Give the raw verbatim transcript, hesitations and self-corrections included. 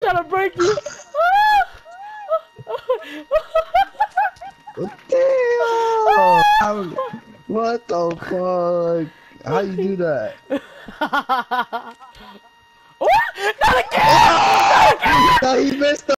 trying to break you. Damn! What the fuck? How you do that?